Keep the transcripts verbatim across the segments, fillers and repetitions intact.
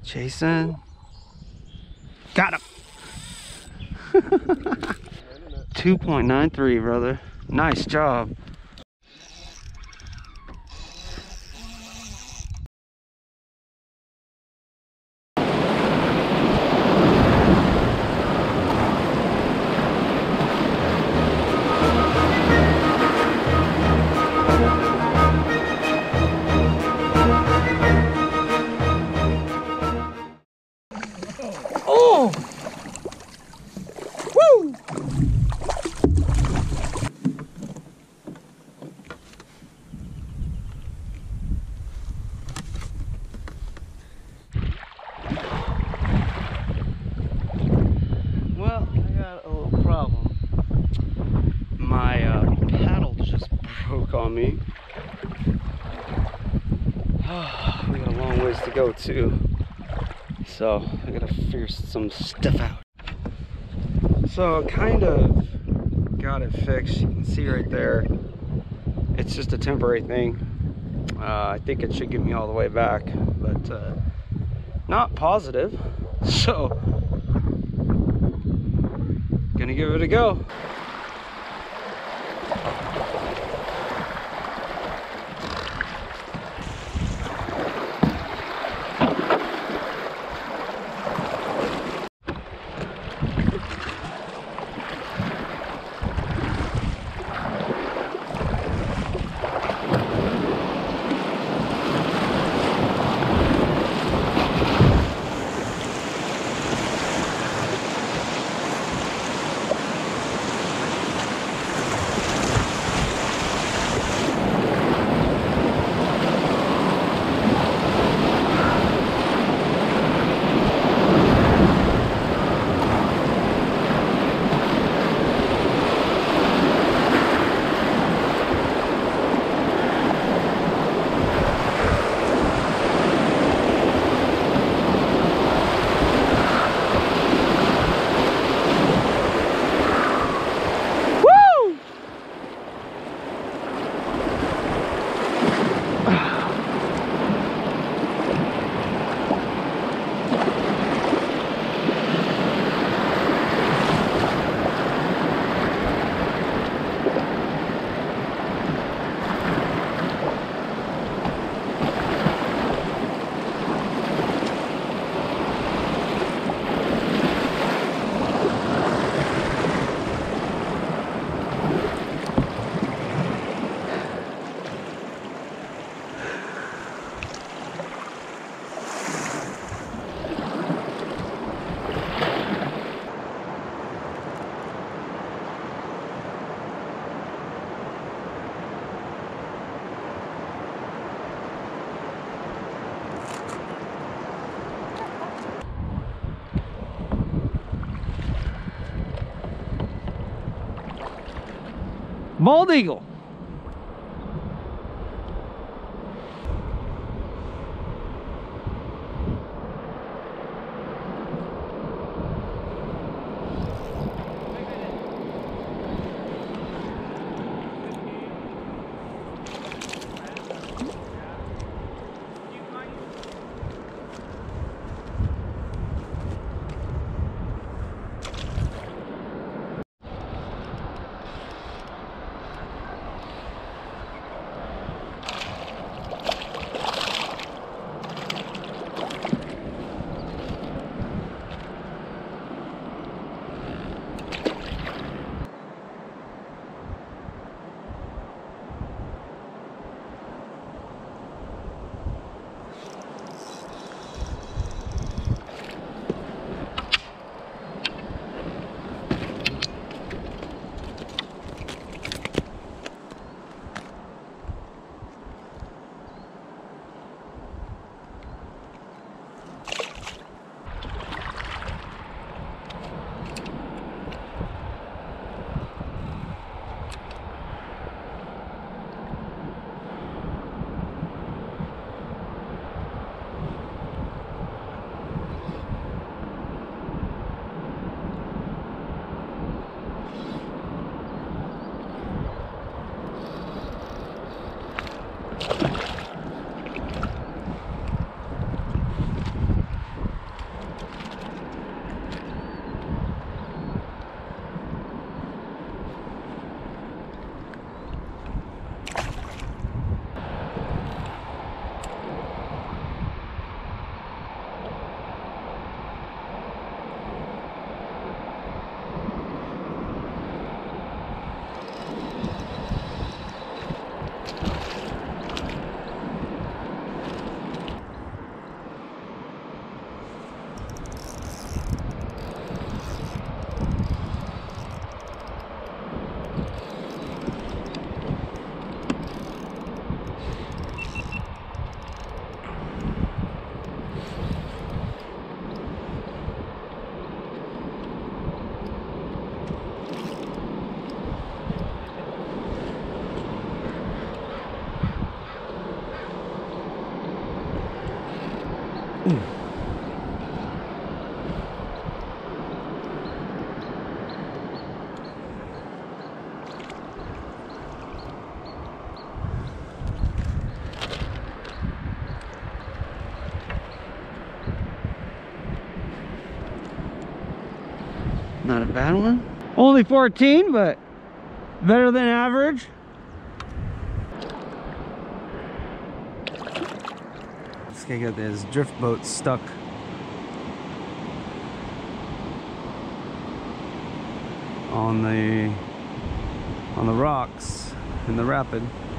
Jason. Got him. two point nine three, brother. Nice job. Oh! Woo! Well, I got a little problem. My uh, paddle just broke on me. We got a long ways to go too. So I gotta figure some stuff out. So kind of got it fixed. You can see right there, it's just a temporary thing. Uh, I think it should get me all the way back, but uh, not positive. So gonna give it a go. Bald eagle. Not a bad one. Only fourteen, but better than average. This guy got his drift boat stuck on the on the rocks in the rapid.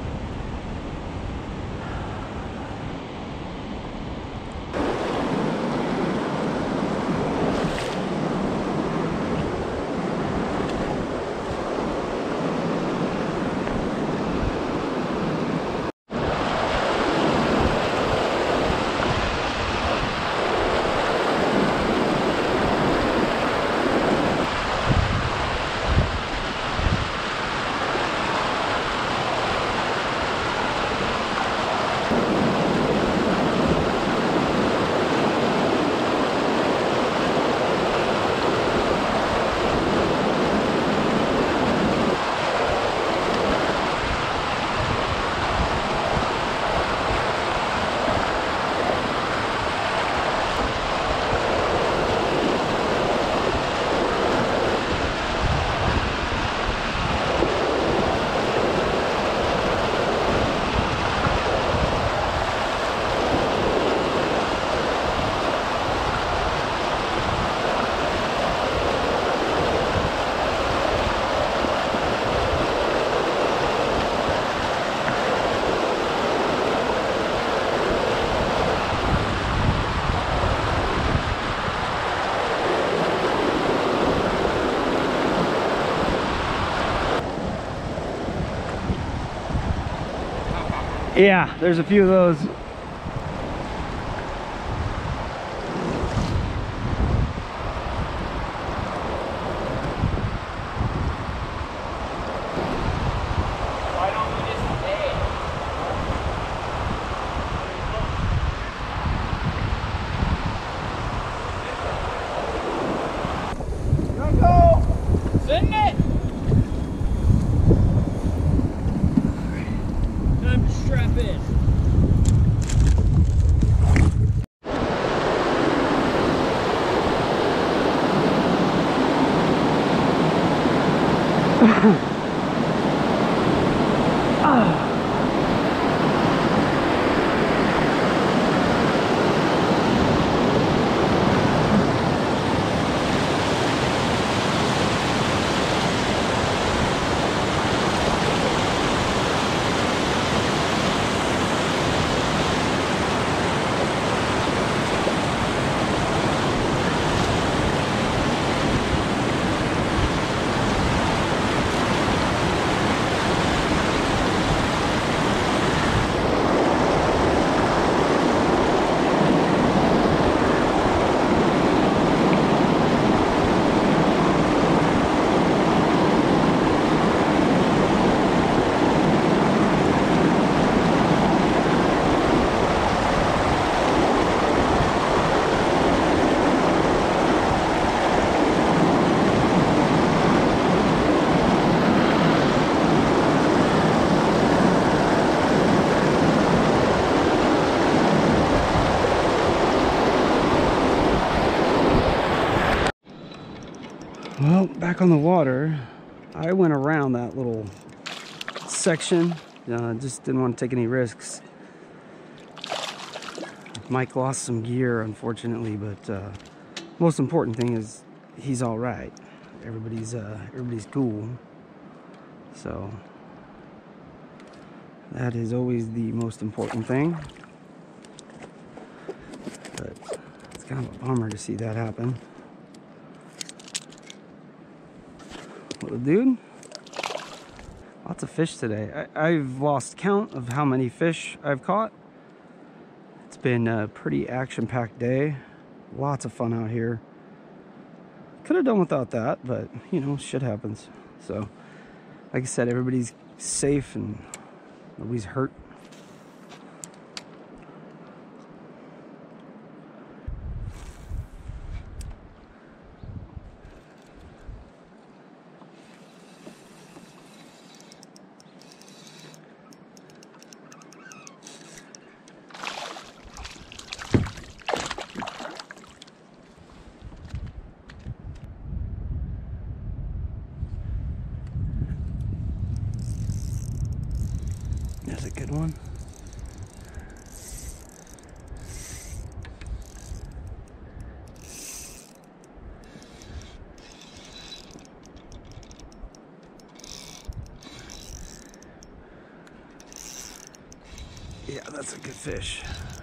Yeah, there's a few of those. Why don't we just stay? Go, go! Send it! Time to strap in. Well, back on the water, I went around that little section. Uh, just didn't want to take any risks. Mike lost some gear, unfortunately, but uh, most important thing is he's all right. Everybody's uh, everybody's cool. So that is always the most important thing. But it's kind of a bummer to see that happen. Little dude, lots of fish today. I, I've lost count of how many fish I've caught. It's been a pretty action-packed day. Lots of fun out here. Could have done without that, but you know, shit happens. So, like I said, everybody's safe and nobody's hurt. There's a good one. Yeah, that's a good fish.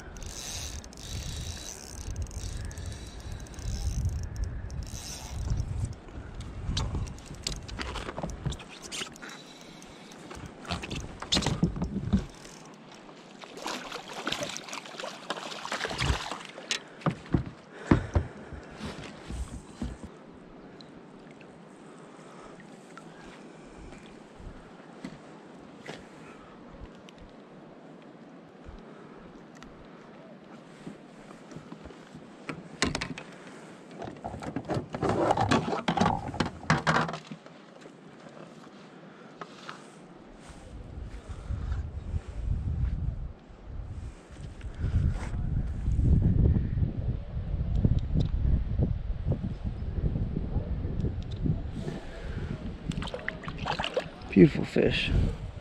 Beautiful fish.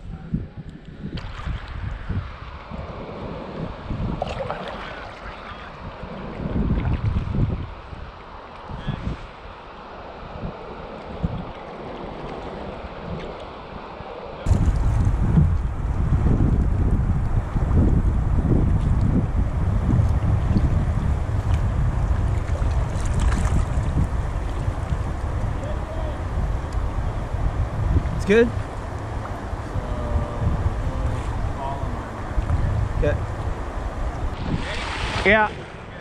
It's good? Okay. Yeah.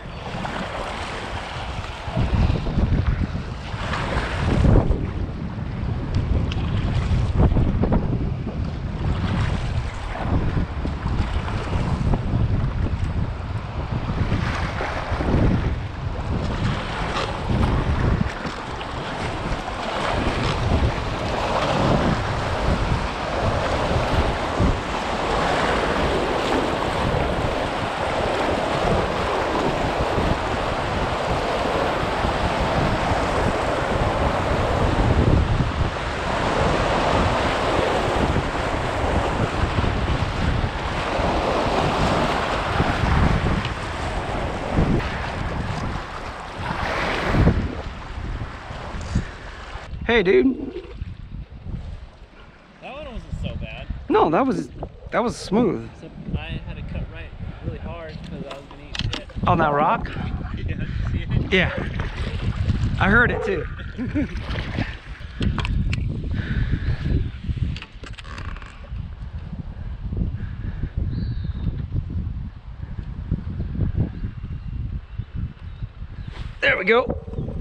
Hey, dude. That one wasn't so bad. No, that was that was smooth. Except I had to cut right really hard because I was gonna eat shit. On that rock? Yeah, see it? Yeah. I heard it too. There we go.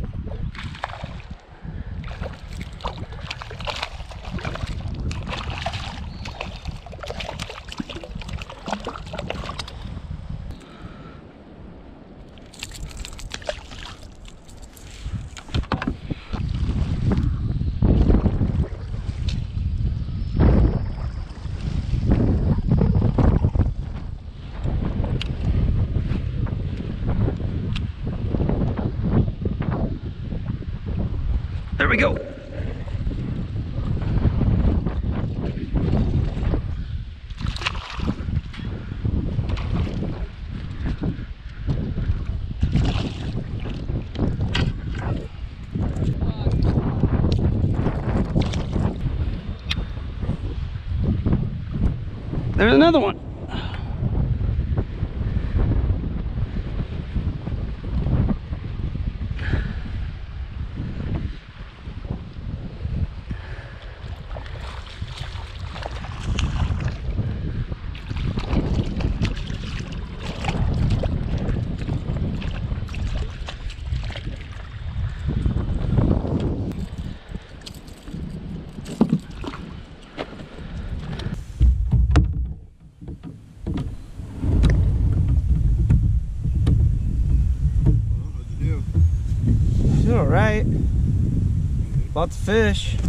There we go. There's another one. All right. Lots of fish.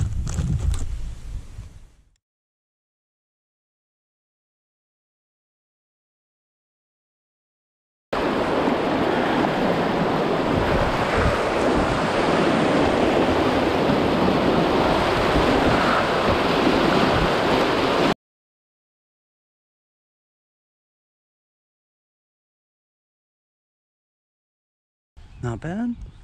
Not bad.